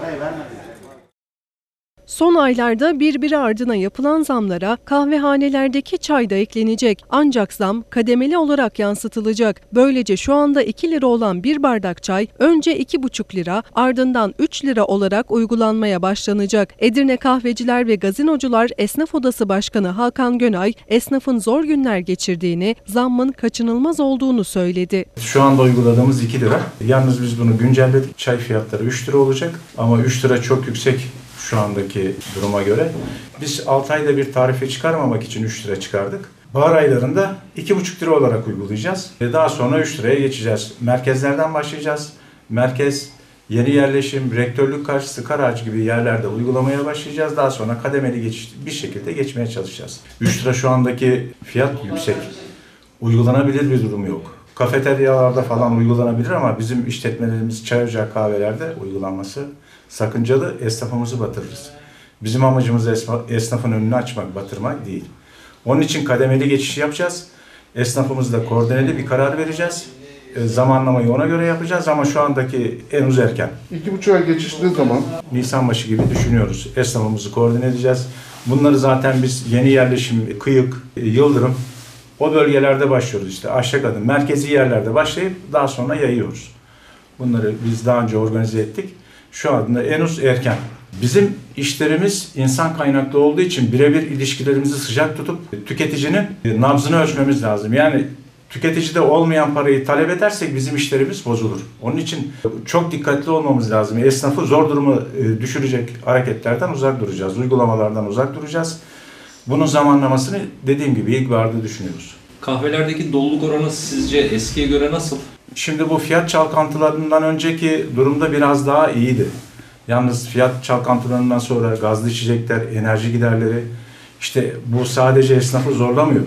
Son aylarda birbiri ardına yapılan zamlara kahvehanelerdeki çay da eklenecek. Ancak zam kademeli olarak yansıtılacak. Böylece şu anda 2 lira olan bir bardak çay önce 2,5 lira ardından 3 lira olarak uygulanmaya başlanacak. Edirne Kahveciler ve Gazinocular Esnaf Odası Başkanı Hakan Gönay, esnafın zor günler geçirdiğini, zammın kaçınılmaz olduğunu söyledi. Şu anda uyguladığımız 2 lira. Yalnız biz bunu güncelledik. Çay fiyatları 3 lira olacak ama 3 lira çok yüksek. Şu andaki duruma göre. Biz 6 ayda bir tarife çıkarmamak için 3 lira çıkardık. Bahar aylarında 2,5 lira olarak uygulayacağız. Daha sonra 3 liraya geçeceğiz. Merkezlerden başlayacağız. Merkez, yeni yerleşim, rektörlük karşısı, Karaağaç gibi yerlerde uygulamaya başlayacağız. Daha sonra kademeli bir şekilde geçmeye çalışacağız. 3 lira şu andaki fiyat yüksek. Uygulanabilir bir durum yok. Kafeteryalarda falan uygulanabilir ama bizim işletmelerimiz, çay ocağı, kahvelerde uygulanması sakıncalı, esnafımızı batırırız. Bizim amacımız esnafın önünü açmak, batırmak değil. Onun için kademeli geçiş yapacağız. Esnafımızla koordineli bir karar vereceğiz. Zamanlamayı ona göre yapacağız ama şu andaki en erken. 2,5 ay geçiş ne zaman? Nisan başı gibi düşünüyoruz. Esnafımızı koordine edeceğiz. Bunları zaten biz yeni yerleşim, Kıyık, Yıldırım, o bölgelerde başlıyoruz işte. Aşağıdın merkezi yerlerde başlayıp daha sonra yayıyoruz. Bunları biz daha önce organize ettik. Şu anda en erken. Bizim işlerimiz insan kaynaklı olduğu için birebir ilişkilerimizi sıcak tutup tüketicinin nabzını ölçmemiz lazım. Yani tüketicide olmayan parayı talep edersek bizim işlerimiz bozulur. Onun için çok dikkatli olmamız lazım. Esnafı zor duruma düşürecek hareketlerden uzak duracağız. Uygulamalardan uzak duracağız. Bunun zamanlamasını dediğim gibi ilkbaharda düşünüyoruz. Kahvelerdeki doluluk oranı sizce eskiye göre nasıl? Şimdi bu fiyat çalkantılarından önceki durumda biraz daha iyiydi. Yalnız fiyat çalkantılarından sonra gazlı içecekler, enerji giderleri, işte bu sadece esnafı zorlamıyor.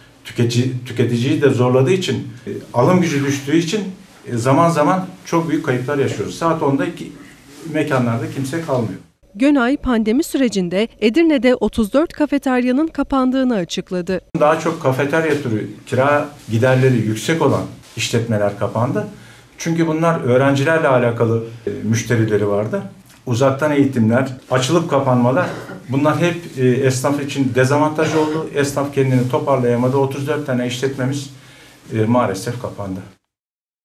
Tüketiciyi de zorladığı için, alım gücü düştüğü için zaman zaman çok büyük kayıplar yaşıyoruz. Saat 10'da mekanlarda kimse kalmıyor. Gönay pandemi sürecinde Edirne'de 34 kafeteryanın kapandığını açıkladı. Daha çok kafeterya türü kira giderleri yüksek olan işletmeler kapandı. Çünkü bunlar öğrencilerle alakalı müşterileri vardı. Uzaktan eğitimler, açılıp kapanmalar, bunlar hep esnaf için dezavantaj oldu. Esnaf kendini toparlayamadı. 34 tane işletmemiz maalesef kapandı.